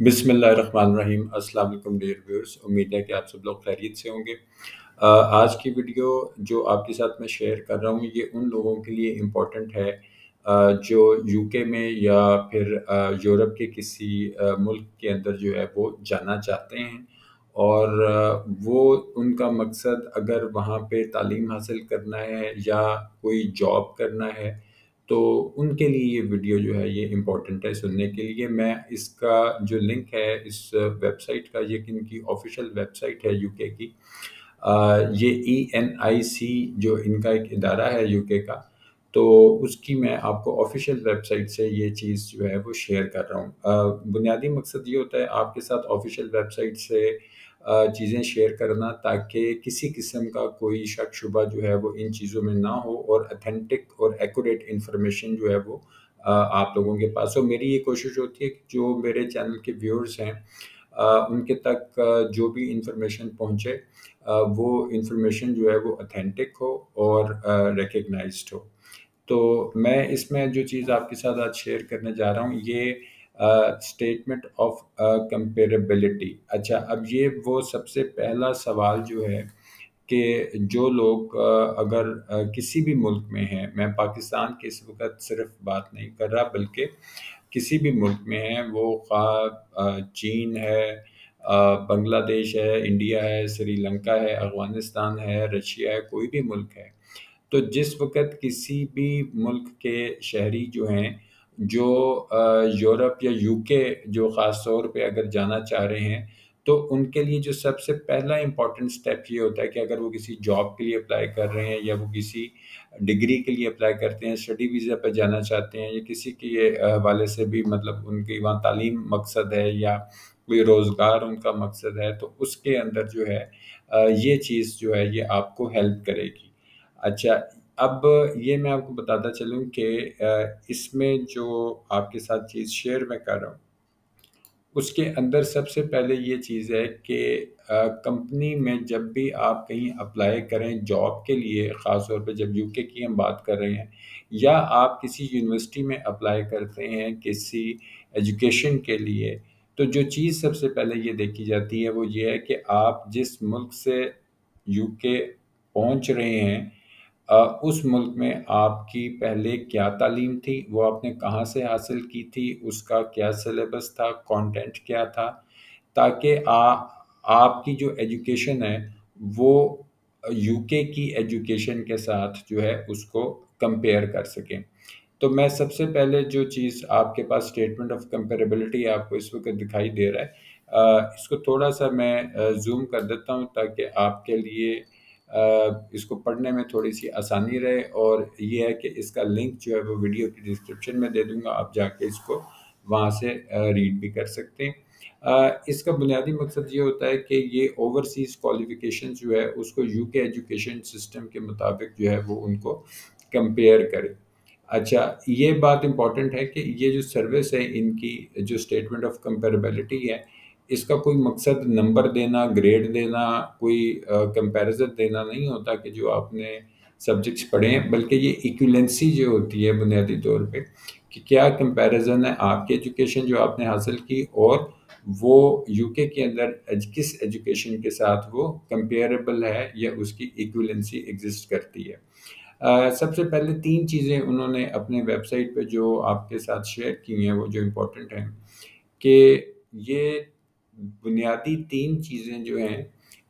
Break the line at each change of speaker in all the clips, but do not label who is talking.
बिस्मिल्लाहिर्रहमानिर्रहीम। अस्सलाम वालेकुम डियर व्यूअर्स, उम्मीद है कि आप सब लोग खैरियत से होंगे। आज की वीडियो जो आपके साथ मैं शेयर कर रहा हूँ ये उन लोगों के लिए इम्पोर्टेंट है जो यूके में या फिर यूरोप के किसी मुल्क के अंदर जो है वो जाना चाहते हैं और वो उनका मकसद अगर वहाँ पे तालीम हासिल करना है या कोई जॉब करना है तो उनके लिए ये वीडियो जो है ये इम्पोर्टेंट है सुनने के लिए। मैं इसका जो लिंक है इस वेबसाइट का, ये इनकी ऑफिशियल वेबसाइट है यूके की। ये ENIC जो इनका एक इदारा है यूके का, तो उसकी मैं आपको ऑफिशियल वेबसाइट से ये चीज़ जो है वो शेयर कर रहा हूँ। बुनियादी मकसद ये होता है आपके साथ ऑफिशियल वेबसाइट से चीज़ें शेयर करना, ताकि किसी किस्म का कोई शक शुबा जो है वो इन चीज़ों में ना हो और ऑथेंटिक और एक्यूरेट इंफॉर्मेशन जो है वो आप लोगों के पास हो। मेरी ये कोशिश होती है कि जो मेरे चैनल के व्यूअर्स हैं उनके तक जो भी इंफॉर्मेशन पहुँचे वो इंफॉर्मेशन जो है वो ऑथेंटिक हो और रिकग्नाइज्ड हो। तो मैं इसमें जो चीज़ आपके साथ आज शेयर करने जा रहा हूँ ये स्टेटमेंट ऑफ कंपेरेबिलिटी। अच्छा, अब ये वो सबसे पहला सवाल जो है कि जो लोग अगर किसी भी मुल्क में हैं, मैं पाकिस्तान की इस वक्त सिर्फ बात नहीं कर रहा बल्कि किसी भी मुल्क में हैं, वो चीन है, बांग्लादेश है, इंडिया है, श्रीलंका है, अफगानिस्तान है, रशिया है, कोई भी मुल्क है। तो जिस वक़्त किसी भी मुल्क के शहरी जो हैं, जो यूरोप या यूके जो ख़ास तौर पे अगर जाना चाह रहे हैं, तो उनके लिए जो सबसे पहला इम्पॉर्टेंट स्टेप ये होता है कि अगर वो किसी जॉब के लिए अप्लाई कर रहे हैं या वो किसी डिग्री के लिए अप्लाई करते हैं, स्टडी वीज़ा पे जाना चाहते हैं या किसी के हवाले से भी मतलब उनकी वहाँ तालीम मकसद है या कोई रोज़गार उनका मकसद है, तो उसके अंदर जो है ये चीज़ जो है ये आपको हेल्प करेगी। अच्छा, अब ये मैं आपको बताता चलूँ कि इसमें जो आपके साथ चीज़ शेयर मैं कर रहा हूँ, उसके अंदर सबसे पहले ये चीज़ है कि कंपनी में जब भी आप कहीं अप्लाई करें जॉब के लिए, ख़ास तौर पे जब यूके की हम बात कर रहे हैं या आप किसी यूनिवर्सिटी में अप्लाई करते हैं किसी एजुकेशन के लिए, तो जो चीज़ सबसे पहले ये देखी जाती है वो ये है कि आप जिस मुल्क से यूके पहुंच रहे हैं उस मुल्क में आपकी पहले क्या तालीम थी, वो आपने कहाँ से हासिल की थी, उसका क्या सिलेबस था, कंटेंट क्या था, ताकि आपकी जो एजुकेशन है वो यूके की एजुकेशन के साथ जो है उसको कंपेयर कर सकें। तो मैं सबसे पहले जो चीज़ आपके पास स्टेटमेंट ऑफ कंपेरेबिलिटी आपको इस वक़्त दिखाई दे रहा है, इसको थोड़ा-सा मैं ज़ूम कर देता हूँ ताकि आपके लिए इसको पढ़ने में थोड़ी-सी आसानी रहे, और ये है कि इसका लिंक जो है वो वीडियो की डिस्क्रिप्शन में दे दूँगा, आप जाके इसको वहाँ से रीड भी कर सकते हैं। इसका बुनियादी मकसद ये होता है कि ये ओवरसीज़ क्वालिफ़िकेशन जो है उसको यूके एजुकेशन सिस्टम के मुताबिक जो है वो उनको कंपेयर करे। अच्छा, ये बात इम्पॉर्टेंट है कि ये जो सर्विस है इनकी, जो स्टेटमेंट ऑफ कंपेरेबिलिटी है, इसका कोई मकसद नंबर देना, ग्रेड देना, कोई कंपैरिज़न देना नहीं होता कि जो आपने सब्जेक्ट्स पढ़े हैं, बल्कि ये इक्विवेलेंसी जो होती है बुनियादी तौर पे कि क्या कंपैरिज़न है आपकी एजुकेशन जो आपने हासिल की और वो यूके के अंदर किस एजुकेशन के साथ वो कंपेरेबल है या उसकी इक्विवेलेंसी एग्ज़िस्ट करती है। सबसे पहले 3 चीज़ें उन्होंने अपने वेबसाइट पे जो आपके साथ शेयर की हैं, वो जो इम्पोर्टेंट हैं कि ये बुनियादी 3 चीज़ें जो हैं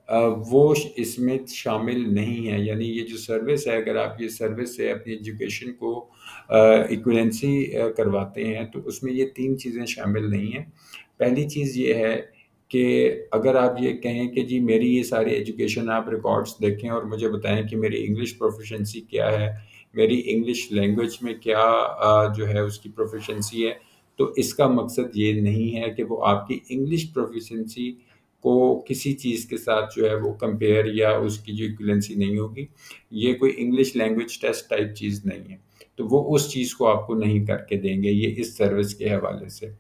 वो इसमें शामिल नहीं हैं। यानी ये जो सर्विस है, अगर आप ये सर्विस से अपनी एजुकेशन को इक्विवेलेंसी करवाते हैं, तो उसमें ये 3 चीज़ें शामिल नहीं हैं। पहली चीज़ ये है कि अगर आप ये कहें कि जी मेरी ये सारी एजुकेशन आप रिकॉर्ड्स देखें और मुझे बताएं कि मेरी इंग्लिश प्रोफिशिएंसी क्या है, मेरी इंग्लिश लैंग्वेज में क्या जो है उसकी प्रोफिशिएंसी है, तो इसका मकसद ये नहीं है कि वो आपकी इंग्लिश प्रोफिशिएंसी को किसी चीज़ के साथ जो है वो कंपेयर या उसकी जो इक्विवेलेंसी नहीं होगी। ये कोई इंग्लिश लैंग्वेज टेस्ट टाइप चीज़ नहीं है, तो वो उस चीज़ को आपको नहीं करके देंगे ये इस सर्विस के हवाले से।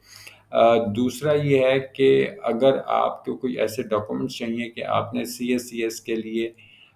दूसरा ये है कि अगर आपको कोई ऐसे डॉक्यूमेंट्स चाहिए कि आपने CSCS के लिए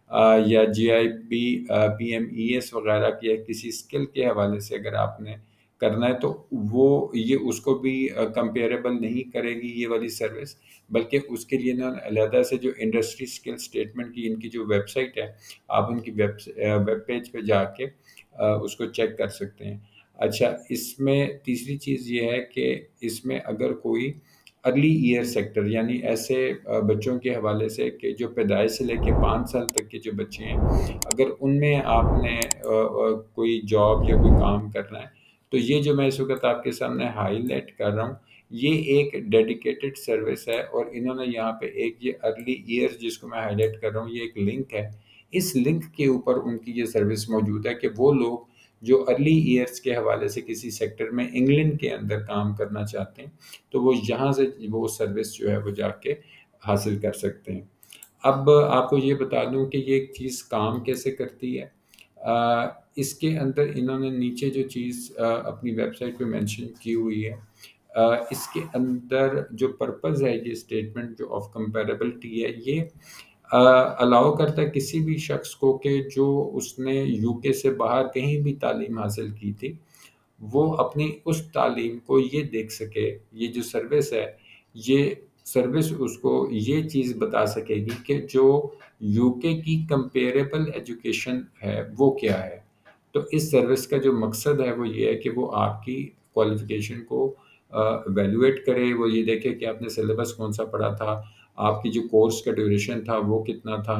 या GIB PMES वगैरह की या किसी स्किल के हवाले से अगर आपने करना है, तो वो ये उसको भी कंपेरेबल नहीं करेगी ये वाली सर्विस, बल्कि उसके लिए ना अलहदा से जो इंडस्ट्री स्किल स्टेटमेंट की इनकी जो वेबसाइट है, आप उनकी वेब पेज पे जाके उसको चेक कर सकते हैं। अच्छा, इसमें तीसरी चीज़ ये है कि इसमें अगर कोई अर्ली ईयर सेक्टर यानी ऐसे बच्चों के हवाले से कि जो पैदाइश से लेके 5 साल तक के जो बच्चे हैं, अगर उनमें आपने कोई जॉब या कोई काम करना है, तो ये जो मैं इस वक़्त आपके सामने हाइलाइट कर रहा हूँ, ये एक डेडिकेटेड सर्विस है और इन्होंने यहाँ पे एक ये अर्ली ईयर्स जिसको मैं हाइलाइट कर रहा हूँ, ये एक लिंक है। इस लिंक के ऊपर उनकी ये सर्विस मौजूद है कि वो लोग जो अर्ली ईयर्स के हवाले से किसी सेक्टर में इंग्लैंड के अंदर काम करना चाहते हैं, तो वो यहाँ से वो सर्विस जो है वो जाके हासिल कर सकते हैं। अब आपको ये बता दूँ कि ये एक चीज़ काम कैसे करती है। इसके अंदर इन्होंने नीचे जो चीज़ अपनी वेबसाइट पे मेंशन की हुई है, इसके अंदर जो पर्पज़ है ये स्टेटमेंट जो ऑफ कंपैरेबिलिटी है, ये अलाउ करता है किसी भी शख्स को कि जो उसने यूके से बाहर कहीं भी तालीम हासिल की थी, वो अपनी उस तालीम को ये देख सके, ये जो सर्विस है, ये सर्विस उसको ये चीज़ बता सकेगी कि जो यूके की कंपेरेबल एजुकेशन है, वो क्या है। तो इस सर्विस का जो मकसद है, वो ये है कि वो आपकी क्वालिफ़िकेशन को इवैल्यूएट करे, वो ये देखे कि आपने सिलेबस कौन-सा पढ़ा था, आपकी जो कोर्स का ड्यूरेशन था, वो कितना था,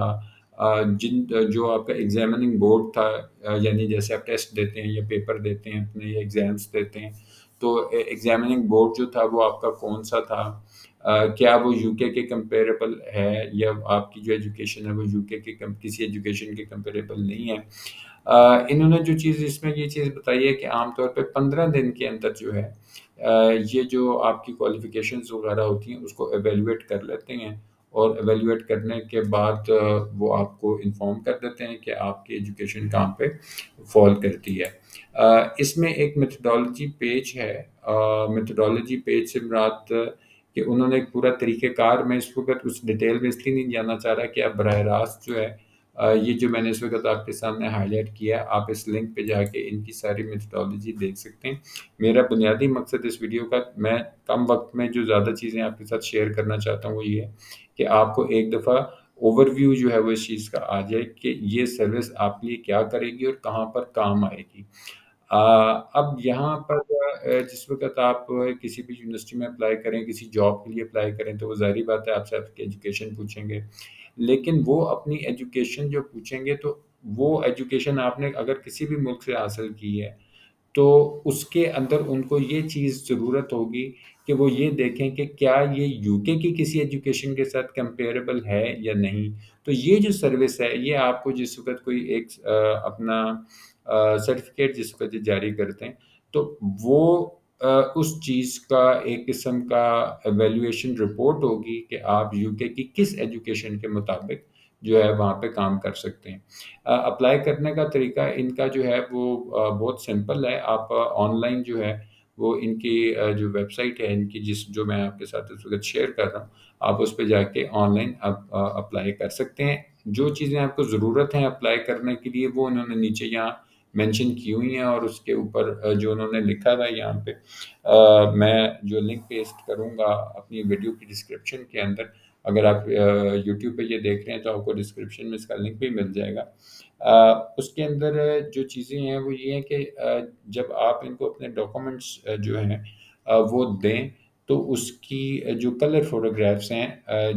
जो आपका एग्ज़ामिनिंग बोर्ड था, यानी जैसे आप टेस्ट देते हैं या पेपर देते हैं अपने या एग्ज़ाम्स देते हैं, तो एग्ज़ामिनिंग बोर्ड जो था वो आपका कौन-सा था? क्या वो यूके के कंपेरेबल है या आपकी जो एजुकेशन है वो यूके के किसी एजुकेशन के कंपेरेबल नहीं है? इन्होंने जो चीज़ इसमें ये चीज़ बताई है कि आम तौर पे 15 दिन के अंदर जो है ये जो आपकी क्वालिफ़िकेशंस वगैरह होती हैं उसको इवैल्यूएट कर लेते हैं और इवैल्यूएट करने के बाद वो आपको इन्फॉर्म कर देते हैं कि आपकी एजुकेशन कहाँ पे फ़ॉल करती है। इसमें एक मेथोडोलॉजी पेज है। मेथोडोलॉजी पेज से मुराद कि उन्होंने एक पूरा तरीक़ेकार, मैं इस वक़्त उस डिटेल में इसलिए नहीं जाना चाह रहा कि आप बराह रास्त जो है ये जो मैंने इस वक़्त आपके सामने हाइलाइट किया है, आप इस लिंक पे जाके इनकी सारी मेथोडोलॉजी देख सकते हैं। मेरा बुनियादी मकसद इस वीडियो का, मैं कम वक़्त में जो ज़्यादा चीज़ें आपके साथ शेयर करना चाहता हूँ, वो ये है कि आपको एक दफ़ा ओवरव्यू जो है वो इस चीज़ का आ जाए कि ये सर्विस आपके लिए क्या करेगी और कहाँ पर काम आएगी। अब यहाँ पर जिस वक़्त आप किसी भी यूनिवर्सिटी में अप्लाई करें, किसी जॉब के लिए अप्लाई करें, तो वो ज़ाहिर-सी बात है आपसे आपकी एजुकेशन पूछेंगे। लेकिन वो अपनी एजुकेशन जो पूछेंगे, तो वो एजुकेशन आपने अगर किसी भी मुल्क से हासिल की है, तो उसके अंदर उनको ये चीज़ ज़रूरत होगी कि वो ये देखें कि क्या ये यूके की किसी एजुकेशन के साथ कंपेरेबल है या नहीं। तो ये जो सर्विस है, ये आपको जिस वक़्त कोई एक अपना सर्टिफ़िकेट जिस वक़्त जारी करते हैं, तो वो उस चीज़ का एक किस्म का इवैल्यूएशन रिपोर्ट होगी कि आप यूके की किस एजुकेशन के मुताबिक जो है वहाँ पे काम कर सकते हैं। अप्लाई करने का तरीका इनका जो है वो बहुत सिंपल है। आप ऑनलाइन जो है वो इनकी जो वेबसाइट है इनकी, जो मैं आपके साथ इस वक़्त शेयर कर रहा हूँ, आप उस पे जाके ऑनलाइन आप अप्लाई कर सकते हैं। जो चीज़ें आपको ज़रूरत है अप्लाई करने के लिए, वो उन्होंने नीचे यहाँ मेंशन की हुई हैं और उसके ऊपर जो उन्होंने लिखा हुआ है यहाँ पे, मैं जो लिंक पेस्ट करूँगा अपनी वीडियो की डिस्क्रिप्शन के अंदर। अगर आप यूट्यूब पे ये देख रहे हैं तो आपको डिस्क्रिप्शन में इसका लिंक भी मिल जाएगा। उसके अंदर जो चीज़ें हैं वो ये हैं कि जब आप इनको अपने डॉक्यूमेंट्स जो हैं वो दें, तो उसकी जो कलर फ़ोटोग्राफ्स हैं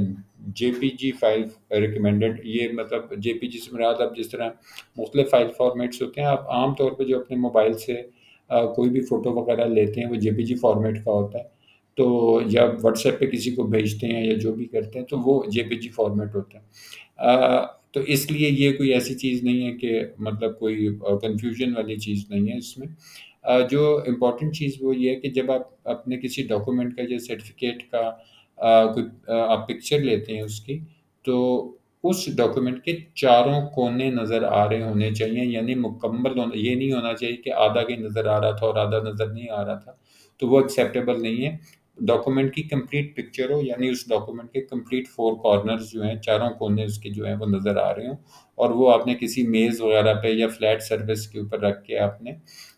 जेपीजी फ़ाइल रिकमेंडेड, ये मतलब जेपीजी से मुराद आप जिस तरह मुख्तलिफ़ फ़ाइल फ़ॉर्मेट्स होते हैं, आप आम तौर पे जो अपने मोबाइल से कोई भी फ़ोटो वगैरह लेते हैं वो जेपीजी फ़ॉर्मेट का होता है। तो या व्हाट्सएप पे किसी को भेजते हैं या जो भी करते हैं, तो वो जेपीजी फ़ॉर्मेट होता है। तो इसलिए ये कोई ऐसी चीज़ नहीं है कि मतलब कोई कन्फ्यूज़न वाली चीज़ नहीं है इसमें। जो इम्पोर्टेंट चीज़ वो ये है कि जब आप अपने किसी डॉक्यूमेंट का या सर्टिफ़िकेट का कोई आप पिक्चर लेते हैं उसकी, तो उस डॉक्यूमेंट के चारों कोने नज़र आ रहे होने चाहिए, यानी मुकम्मल होना, ये नहीं होना चाहिए कि आधा ही नज़र आ रहा था और आधा नज़र नहीं आ रहा था, तो वो एक्सेप्टेबल नहीं है। डॉक्यूमेंट की कंप्लीट पिक्चर हो, यानी उस डॉक्यूमेंट के कंप्लीट 4 कॉर्नर्स जो हैं, चारों कोने उसके जो हैं वो नज़र आ रहे हों, और वो आपने किसी मेज़ वगैरह पे या फ्लैट सर्विस के ऊपर रख के आपने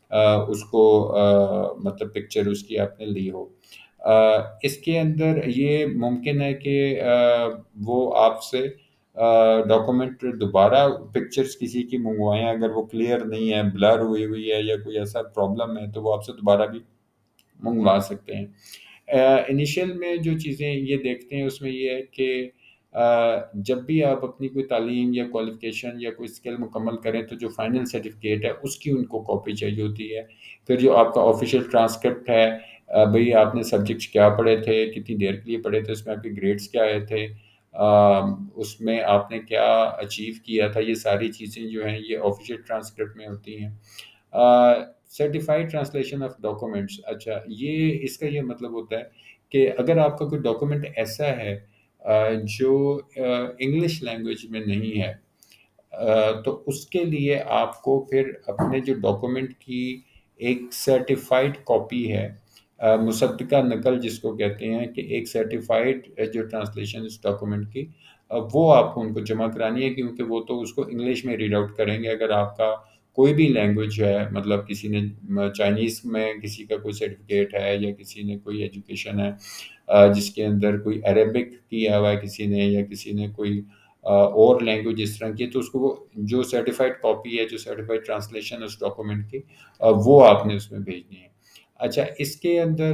उसको मतलब पिक्चर उसकी आपने ली हो। इसके अंदर ये मुमकिन है कि वो आपसे डॉक्यूमेंट दोबारा पिक्चर्स किसी की मंगवाएं, अगर वो क्लियर नहीं है, ब्लर हुई हुई है या कोई ऐसा प्रॉब्लम है, तो वो आपसे दोबारा भी मंगवा सकते हैं। इनिशियल में जो चीज़ें ये देखते हैं उसमें ये है कि जब भी आप अपनी कोई तालीम या क्वालिफ़िकेशन या कोई स्किल मुकम्मल करें, तो जो फाइनल सर्टिफ़िकेट है उसकी उनको कॉपी चाहिए होती है। फिर जो आपका ऑफ़िशियल ट्रांसक्रिप्ट है, भई आपने सब्जेक्ट्स क्या पढ़े थे, कितनी देर के लिए पढ़े थे, उसमें आपके ग्रेड्स क्या आए थे, उसमें आपने क्या अचीव किया था, ये सारी चीज़ें जो हैं ये ऑफ़िशियल ट्रांसक्रिप्ट में होती हैं। सर्टिफाइड ट्रांसलेशन ऑफ डॉक्यूमेंट्स, अच्छा ये इसका ये मतलब होता है कि अगर आपका कोई डॉक्यूमेंट ऐसा है जो इंग्लिश लैंग्वेज में नहीं है, तो उसके लिए आपको फिर अपने जो डॉक्यूमेंट की एक सर्टिफाइड कॉपी है, मुसद्दका नकल जिसको कहते हैं, कि एक सर्टिफाइड जो ट्रांसलेशन इस डॉक्यूमेंट की, वो आपको उनको जमा करानी है, क्योंकि वो तो उसको इंग्लिश में रीड आउट करेंगे। अगर आपका कोई भी लैंग्वेज है, मतलब किसी ने चाइनीज़ में किसी का कोई सर्टिफिकेट है, या किसी ने कोई एजुकेशन है जिसके अंदर कोई अरेबिक किया हुआ है किसी ने, या किसी ने कोई और लैंग्वेज इस तरह की है, तो उसको वो जो सर्टिफाइड कॉपी है, जो सर्टिफाइड ट्रांसलेशन उस डॉक्यूमेंट की, वो आपने उसमें भेजनी है। अच्छा, इसके अंदर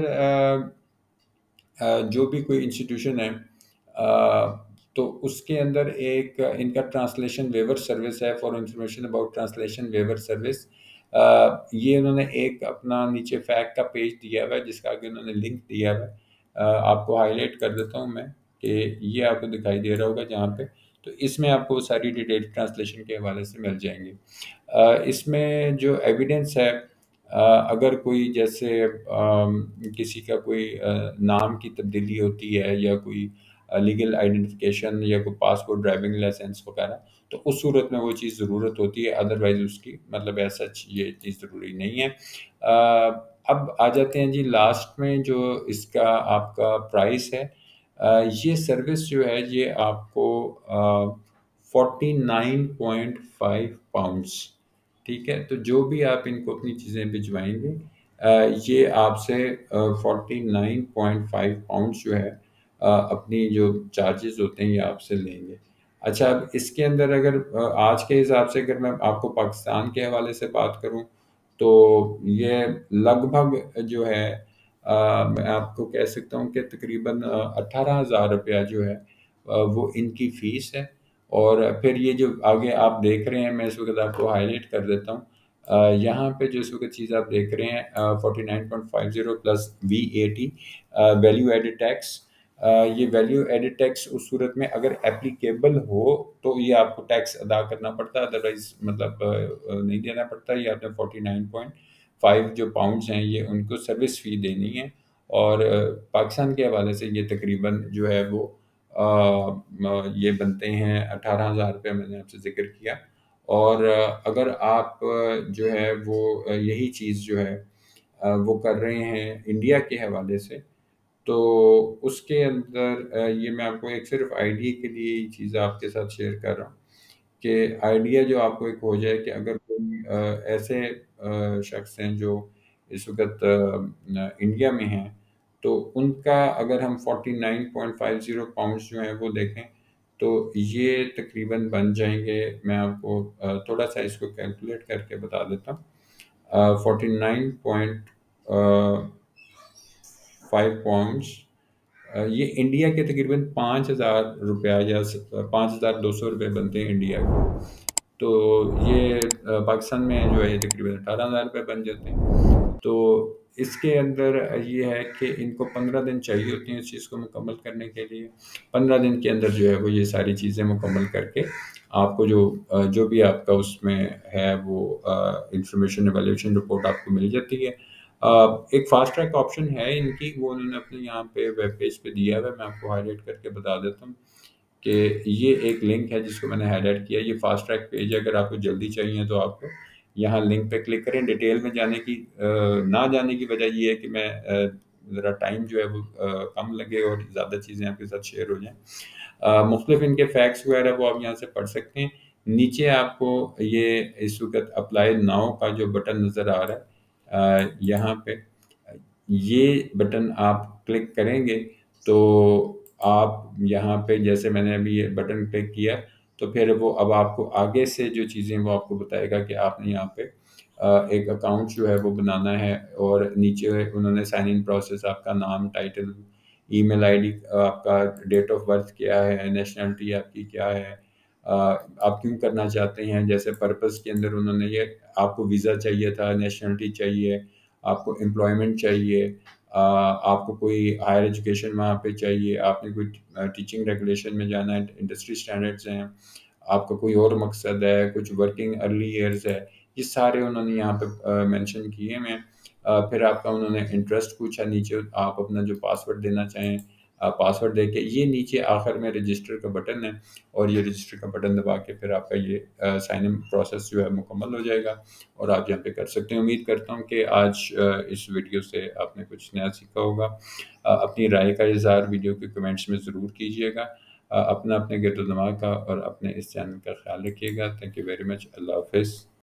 जो भी कोई इंस्टीट्यूशन है, तो उसके अंदर एक इनका ट्रांसलेशन वेवर सर्विस है, for information about translation waiver service. ये उन्होंने एक अपना नीचे फैक्ट का पेज दिया हुआ है, जिसका आगे उन्होंने लिंक दिया हुआ है। आपको हाईलाइट कर देता हूँ मैं, कि ये आपको दिखाई दे रहा होगा जहाँ पे, तो इसमें आपको सारी डिटेल ट्रांसलेशन के हवाले से मिल जाएंगी। इसमें जो एविडेंस है, अगर कोई जैसे किसी का कोई नाम की तब्दीली होती है, या कोई लीगल आइडेंटिफिकेशन, या कोई पासपोर्ट, ड्राइविंग लाइसेंस वगैरह, तो उस सूरत में वो चीज़ ज़रूरत होती है, अदरवाइज़ उसकी मतलब ऐसा ये चीज़ ज़रूरी नहीं है। अब आ जाते हैं जी लास्ट में, जो इसका आपका प्राइस है। ये सर्विस जो है ये आपको 49.5 पाउंड्स, ठीक है? तो जो भी आप इनको अपनी चीज़ें भिजवाएँगे, ये आपसे 49.5 पाउंड्स जो है अपनी जो चार्जेज़ होते हैं, ये आपसे लेंगे। अच्छा, अब इसके अंदर अगर आज के हिसाब से अगर मैं आपको पाकिस्तान के हवाले से बात करूँ, तो ये लगभग जो है, मैं आपको कह सकता हूँ कि तकरीबन 18,000 रुपया जो है वो इनकी फ़ीस है। और फिर ये जो आगे आप देख रहे हैं, मैं इस वक़्त आपको हाइलाइट कर देता हूँ। यहाँ पे जो इस वक़्त चीज़ आप देख रहे हैं, 49.50 plus VAT, value added tax. ये वैल्यू एडेड टैक्स उस सूरत में अगर एप्लीकेबल हो, तो ये आपको टैक्स अदा करना पड़ता है, अदरवाइज़ मतलब नहीं देना पड़ता। ये आपने 49.5 जो पाउंड्स हैं, ये उनको सर्विस फ़ी देनी है। और पाकिस्तान के हवाले से ये तकरीबन जो है वो ये बनते हैं 18,000 रुपये, मैंने आपसे ज़िक्र किया। और अगर आप जो है वो यही चीज़ जो है वो कर रहे हैं इंडिया के हवाले से, तो उसके अंदर ये मैं आपको एक सिर्फ़ आइडिया के लिए ये चीज़ आपके साथ शेयर कर रहा हूँ, कि आइडिया जो आपको एक हो जाए, कि अगर कोई ऐसे शख्स हैं जो इस वक़्त इंडिया में हैं, तो उनका अगर हम 49.50 पाउंड्स जो हैं वो देखें, तो ये तकरीबन बन जाएँगे। मैं आपको थोड़ा-सा इसको कैलकुलेट करके बता देता हूँ। 49.5 पाउंड्स, ये इंडिया के तकरीबन 5,000 रुपया या 5,200 रुपये बनते हैं इंडिया के। तो ये पाकिस्तान में जो है ये तकरीबन 18,000 रुपये बन जाते हैं। तो इसके अंदर ये है कि इनको 15 दिन चाहिए होते हैं इस चीज़ को मुकम्मल करने के लिए। 15 दिन के अंदर जो है वो ये सारी चीज़ें मुकम्मल करके आपको जो भी आपका उसमें है वो इंफॉर्मेशन एवैल्यूएशन रिपोर्ट आपको मिल जाती है। एक फास्ट ट्रैक ऑप्शन है इनकी, वो उन्होंने अपने यहाँ पे वेब पेज पे दिया हुआ है, मैं आपको हाइलाइट करके बता देता हूँ, कि ये एक लिंक है जिसको मैंने हाइलाइट किया। ये फास्ट ट्रैक पेज है, अगर आपको जल्दी चाहिए तो आप यहाँ लिंक पे क्लिक करें। डिटेल में जाने की ना जाने की वजह ये है कि मैं ज़रा टाइम जो है वो कम लगे और ज़्यादा चीज़ें आपके साथ शेयर हो जाएँ। मुख्तलिफ इनके फैक्ट्स वगैरह वो आप यहाँ से पढ़ सकते हैं। नीचे आपको ये इस वक़्त अप्लाई नाउ का जो बटन नज़र आ रहा है, यहाँ पे ये बटन आप क्लिक करेंगे तो आप यहाँ पे जैसे मैंने अभी ये बटन क्लिक किया तो फिर वो अब आपको आगे से जो चीज़ें वो आपको बताएगा कि आपने यहाँ पे एक अकाउंट जो है वो बनाना है और नीचे उन्होंने साइन इन प्रोसेस आपका नाम, टाइटल, ईमेल आईडी, आपका डेट ऑफ बर्थ क्या है, नेशनैलिटी आपकी क्या है, आप क्यों करना चाहते हैं, जैसे पर्पस के अंदर उन्होंने ये आपको वीज़ा चाहिए था, नेशनैलिटी चाहिए, आपको एम्प्लॉयमेंट चाहिए, आपको कोई हायर एजुकेशन वहाँ पे चाहिए, आपने कोई टीचिंग रेगुलेशन में जाना है, इंडस्ट्री स्टैंडर्ड्स हैं, आपका कोई और मकसद है, कुछ वर्किंग अर्ली ईयर्स है, ये सारे उन्होंने यहाँ पे मेंशन किए हुए हैं। फिर आपका उन्होंने इंटरेस्ट पूछा, नीचे आप अपना जो पासवर्ड देना चाहें पासवर्ड देके ये नीचे आखिर में रजिस्टर का बटन है और ये रजिस्टर का बटन दबा के फिर आपका ये साइन इन प्रोसेस जो है मुकम्मल हो जाएगा और आप यहाँ पे कर सकते हैं। उम्मीद करता हूँ कि आज इस वीडियो से आपने कुछ नया सीखा होगा। अपनी राय का इज़हार वीडियो के कमेंट्स में ज़रूर कीजिएगा। अपना अपने गिरद दिमाग का और अपने इस चैनल का ख्याल रखिएगा। Thank you very much. अल्लाह हाफ़िज़।